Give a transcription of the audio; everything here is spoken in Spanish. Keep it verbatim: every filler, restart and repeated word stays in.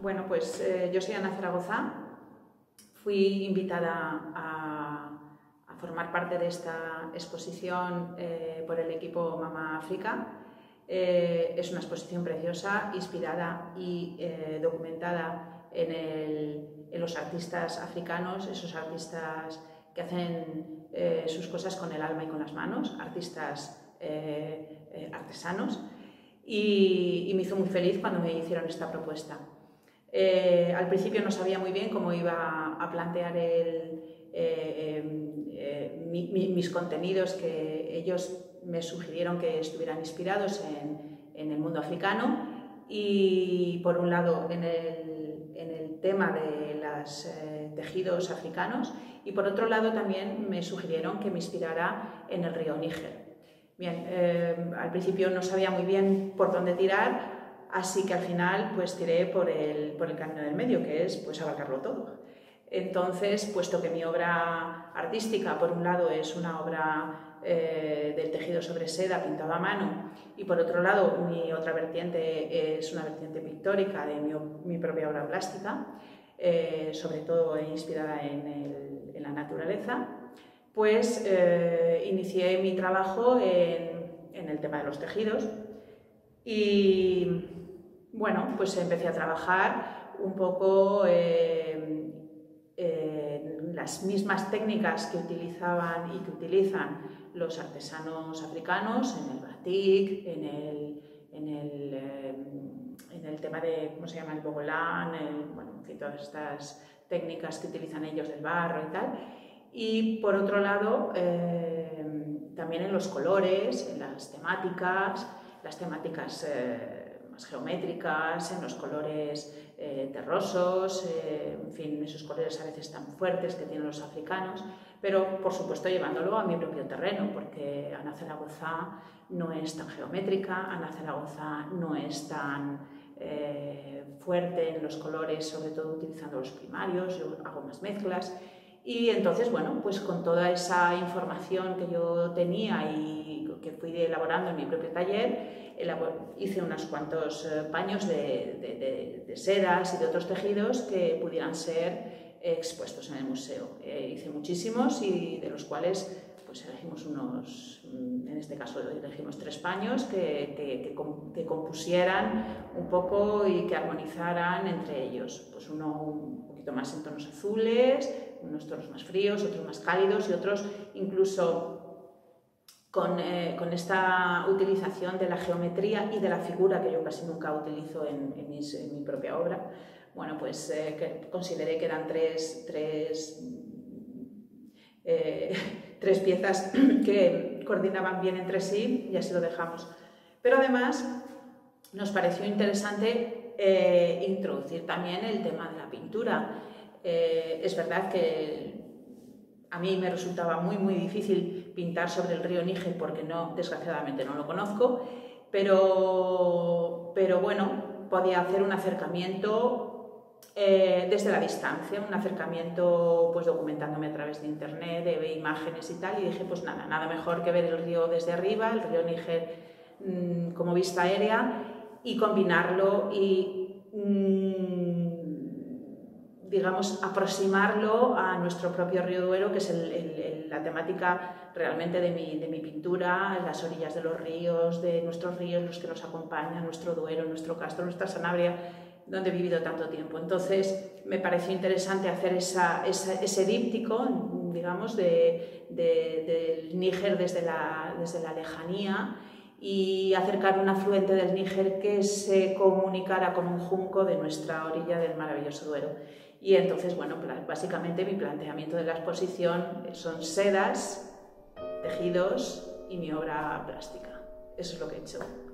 Bueno, pues eh, yo soy Ana Zaragoza, fui invitada a, a formar parte de esta exposición eh, por el equipo Mama África. Eh, es una exposición preciosa, inspirada y eh, documentada en, el, en los artistas africanos, esos artistas que hacen eh, sus cosas con el alma y con las manos, artistas eh, eh, artesanos, y, y me hizo muy feliz cuando me hicieron esta propuesta. Eh, al principio no sabía muy bien cómo iba a plantear el, eh, eh, eh, mi, mi, mis contenidos, que ellos me sugirieron que estuvieran inspirados en, en el mundo africano, y por un lado en el, en el tema de los eh, tejidos africanos, y por otro lado también me sugirieron que me inspirara en el río Níger. Bien, eh, al principio no sabía muy bien por dónde tirar, así que al final pues tiré por el, por el camino del medio, que es pues abarcarlo todo. Entonces, puesto que mi obra artística, por un lado, es una obra eh, del tejido sobre seda pintado a mano, y por otro lado mi otra vertiente es una vertiente pictórica de mi, mi propia obra plástica, eh, sobre todo inspirada en, el, en la naturaleza, pues eh, inicié mi trabajo en, en el tema de los tejidos. Y bueno, pues empecé a trabajar un poco eh, en las mismas técnicas que utilizaban y que utilizan los artesanos africanos, en el batik, en el, en el, eh, en el tema de, ¿cómo se llama?, el bogolán, el, bueno, en fin, todas estas técnicas que utilizan ellos del barro y tal. Y por otro lado, eh, también en los colores, en las temáticas, las temáticas eh, más geométricas, en los colores eh, terrosos, eh, en fin, esos colores a veces tan fuertes que tienen los africanos, pero por supuesto llevándolo a mi propio terreno, porque Ana Zaragoza no es tan geométrica, Ana Zaragoza no es tan eh, fuerte en los colores, sobre todo utilizando los primarios, yo hago más mezclas. Y entonces, bueno, pues con toda esa información que yo tenía y que fui elaborando en mi propio taller, hice unos cuantos paños de, de, de, de sedas y de otros tejidos que pudieran ser expuestos en el museo. Eh, hice muchísimos, y de los cuales pues elegimos unos, en este caso elegimos tres paños que, que, que, que compusieran un poco y que armonizaran entre ellos. Pues uno un poquito más en tonos azules, unos tonos más fríos, otros más cálidos, y otros incluso con, eh, con esta utilización de la geometría y de la figura, que yo casi nunca utilizo en, en, mis, en mi propia obra. Bueno, pues eh, que consideré que eran tres, tres, eh, tres piezas que coordinaban bien entre sí, y así lo dejamos. Pero además nos pareció interesante eh, introducir también el tema de la pintura. Eh, es verdad que a mí me resultaba muy muy difícil pintar sobre el río Níger, porque no, desgraciadamente no lo conozco, pero, pero bueno, podía hacer un acercamiento eh, desde la distancia, un acercamiento pues documentándome a través de internet, de imágenes y tal, y dije pues nada, nada mejor que ver el río desde arriba, el río Níger mmm, como vista aérea, y combinarlo y mmm, digamos, aproximarlo a nuestro propio río Duero, que es el, el, el, la temática realmente de mi, de mi pintura, las orillas de los ríos, de nuestros ríos, los que nos acompañan, nuestro Duero, nuestro Castro, nuestra Sanabria, donde he vivido tanto tiempo. Entonces me pareció interesante hacer esa, esa, ese díptico, digamos, de, de, del Níger desde la, desde la lejanía, y acercar un afluente del Níger que se comunicara con un junco de nuestra orilla del maravilloso Duero. Y entonces, bueno, básicamente mi planteamiento de la exposición son sedas, tejidos y mi obra plástica. Eso es lo que he hecho.